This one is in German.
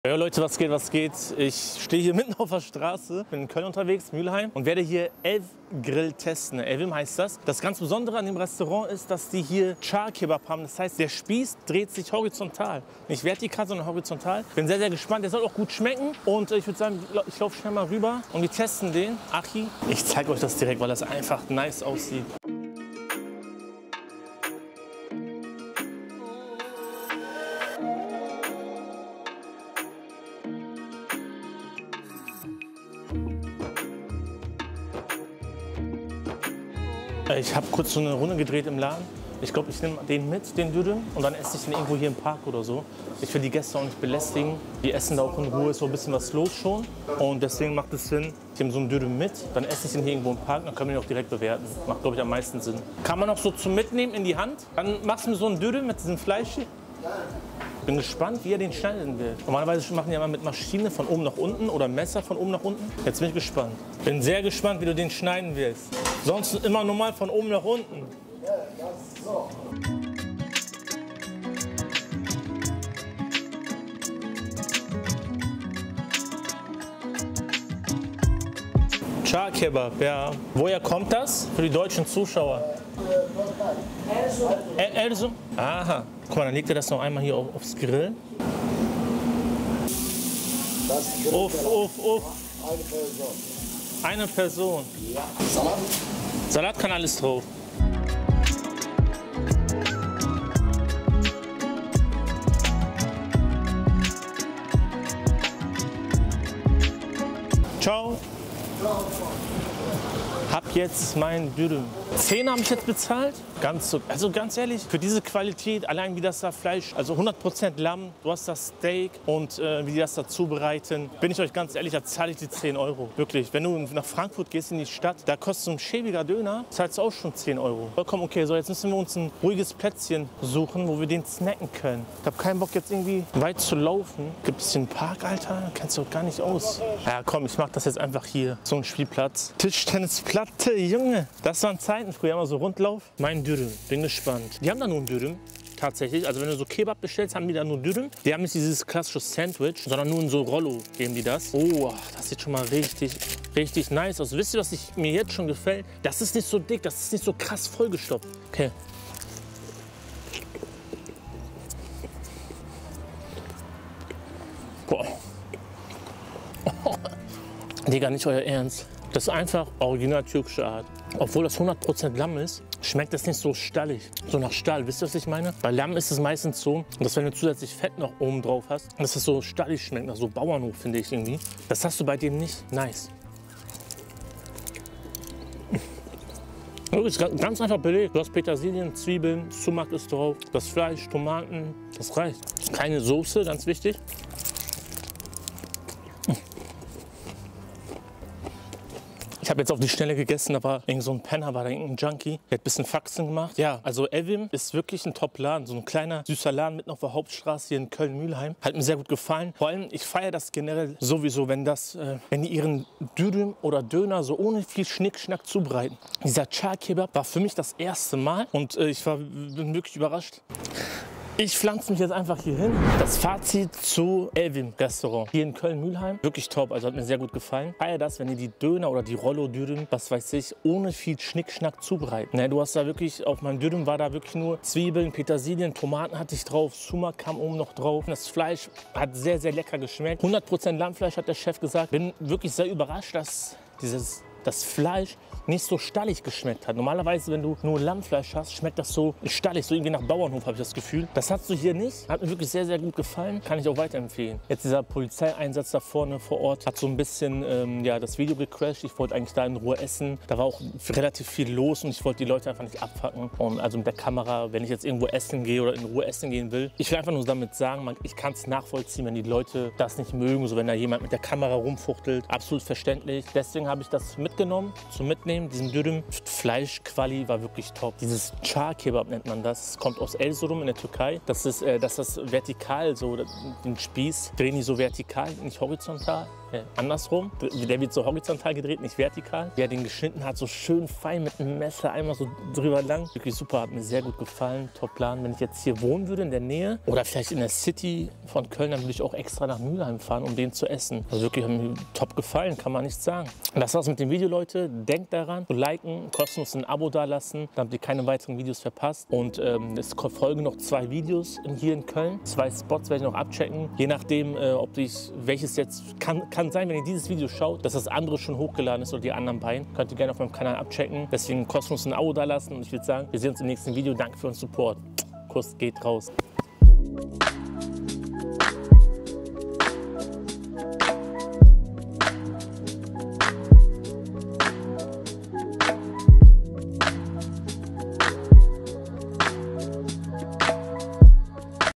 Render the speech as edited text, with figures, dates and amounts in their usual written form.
Ja Leute, was geht, was geht? Ich stehe hier mitten auf der Straße, bin in Köln unterwegs, Mülheim, und werde hier Elv Grill testen. Elvim heißt das. Das ganz Besondere an dem Restaurant ist, dass die hier Char Kebab haben. Das heißt, der Spieß dreht sich horizontal. Nicht vertikal, sondern horizontal. Bin sehr, sehr gespannt. Der soll auch gut schmecken. Und ich würde sagen, ich laufe schnell mal rüber und wir testen den. Achi, ich zeige euch das direkt, weil das einfach nice aussieht. Ich habe kurz so eine Runde gedreht im Laden. Ich glaube, ich nehme den mit, den Dürüm, und dann esse ich den irgendwo hier im Park oder so. Ich will die Gäste auch nicht belästigen. Die essen da auch in Ruhe, ist so ein bisschen was los schon. Und deswegen macht es Sinn, ich nehme so einen Dürüm mit, dann esse ich den hier irgendwo im Park, dann können wir den auch direkt bewerten. Macht, glaube ich, am meisten Sinn. Kann man auch so zum Mitnehmen in die Hand. Dann machst du mir so einen Dürüm mit diesem Fleisch hier. Bin gespannt, wie er den schneiden will. Normalerweise machen die ja mal mit Maschine von oben nach unten oder Messer von oben nach unten. Jetzt bin ich gespannt. Bin sehr gespannt, wie du den schneiden willst. Sonst immer normal von oben nach unten. Ja, das so. Char Kebab, ja. Woher kommt das für die deutschen Zuschauer? Erzum? Aha. Guck mal, dann legt er das noch einmal hier aufs Grill. Uff. Eine Person. Eine Person. Ja. Salat? Salat kann alles drauf. Ciao. Hab jetzt mein Dürüm. 10 habe ich jetzt bezahlt. Also ganz ehrlich, für diese Qualität, allein wie das da Fleisch, also 100% Lamm, du hast das Steak und wie die das da zubereiten, bin ich euch ganz ehrlich, da zahle ich die 10 Euro. Wirklich, wenn du nach Frankfurt gehst in die Stadt, da kostet so ein schäbiger Döner, zahlst du auch schon 10 Euro. Vollkommen okay, so jetzt müssen wir uns ein ruhiges Plätzchen suchen, wo wir den snacken können. Ich habe keinen Bock jetzt irgendwie weit zu laufen. Gibt es hier einen Park, Alter? Kennst du doch gar nicht aus. Ja komm, ich mach das jetzt einfach hier. So ein Spielplatz. Tischtennisplatte, Junge. Das waren Zeiten, früher immer so Rundlauf. Mein Dürüm, bin gespannt. Die haben da nur einen Dürüm. Tatsächlich, also wenn du so Kebab bestellst, haben die da nur Dürüm. Die haben nicht dieses klassische Sandwich, sondern nur in so Rollo geben die das. Oh, das sieht schon mal richtig nice aus. Wisst ihr, was mir jetzt schon gefällt? Das ist nicht so dick, das ist nicht so krass vollgestopft. Okay. Boah. Oh. Digga, nicht euer Ernst. Das ist einfach original türkische Art. Obwohl das 100% Lamm ist, schmeckt das nicht so stallig. So nach Stall, wisst ihr, was ich meine? Bei Lamm ist es meistens so, dass wenn du zusätzlich Fett noch oben drauf hast, dass es so stallig schmeckt, nach so Bauernhof, finde ich irgendwie. Das hast du bei dem nicht. Nice. Wirklich ganz einfach belegt. Du hast Petersilien, Zwiebeln, Sumak ist drauf, das Fleisch, Tomaten, das reicht. Keine Soße, ganz wichtig. Ich habe jetzt auf die Schnelle gegessen, da war irgend so ein Penner, war da irgendein Junkie, der hat ein bisschen Faxen gemacht. Ja, also Elvim ist wirklich ein Top-Laden, so ein kleiner, süßer Laden mitten auf der Hauptstraße hier in Köln-Mülheim. Hat mir sehr gut gefallen. Vor allem, ich feiere das generell sowieso, wenn die ihren Dürüm oder Döner so ohne viel Schnickschnack zubereiten. Dieser Char Kebab war für mich das erste Mal und bin wirklich überrascht. Ich pflanze mich jetzt einfach hier hin. Das Fazit zu Elvim Restaurant hier in Köln-Mülheim. Wirklich top, also hat mir sehr gut gefallen. Feier das, wenn ihr die Döner oder die Rollo-Dürüm, was weiß ich, ohne viel Schnickschnack zubereiten. Ne, du hast da wirklich, auf meinem Dürüm war da wirklich nur Zwiebeln, Petersilien, Tomaten hatte ich drauf, Sumak kam oben noch drauf. Das Fleisch hat sehr, sehr lecker geschmeckt. 100% Lammfleisch hat der Chef gesagt. Bin wirklich sehr überrascht, dass das Fleisch nicht so stallig geschmeckt hat. Normalerweise, wenn du nur Lammfleisch hast, schmeckt das so stallig, so irgendwie nach Bauernhof, habe ich das Gefühl. Das hast du hier nicht. Hat mir wirklich sehr, sehr gut gefallen. Kann ich auch weiterempfehlen. Jetzt dieser Polizeieinsatz da vorne vor Ort hat so ein bisschen das Video gecrashed. Ich wollte eigentlich da in Ruhe essen. Da war auch relativ viel los und ich wollte die Leute einfach nicht abfacken. Und also mit der Kamera, wenn ich jetzt irgendwo essen gehe oder in Ruhe essen gehen will. Ich will einfach nur damit sagen, ich kann es nachvollziehen, wenn die Leute das nicht mögen. So wenn da jemand mit der Kamera rumfuchtelt. Absolut verständlich. Deswegen habe ich das mitgenommen, zum Mitnehmen. Diesen Dürüm. Fleischquali war wirklich top. Dieses Char Kebab nennt man das. Kommt aus Erzurum in der Türkei. Das ist das vertikal, so den Spieß drehen die so vertikal, nicht horizontal. andersrum. Der wird so horizontal gedreht, nicht vertikal. Wie er den geschnitten hat, so schön fein mit einem Messer einmal so drüber lang. Wirklich super, hat mir sehr gut gefallen. Top-Plan. Wenn ich jetzt hier wohnen würde in der Nähe oder vielleicht in der City von Köln, dann würde ich auch extra nach Mülheim fahren, um den zu essen. Also wirklich hat mir top gefallen, kann man nicht sagen. Und das war's mit dem Video, Leute. Denkt daran, zu liken, kostenlos ein Abo dalassen, damit ihr keine weiteren Videos verpasst. Und es folgen noch 2 Videos hier in Köln. 2 Spots werde ich noch abchecken. Je nachdem, ob ich welches jetzt kann sein, wenn ihr dieses Video schaut, dass das andere schon hochgeladen ist oder die anderen beiden. Könnt ihr gerne auf meinem Kanal abchecken. Deswegen kostenlos ein Abo dalassen. Und ich würde sagen, wir sehen uns im nächsten Video. Danke für euren Support. Kuss geht raus.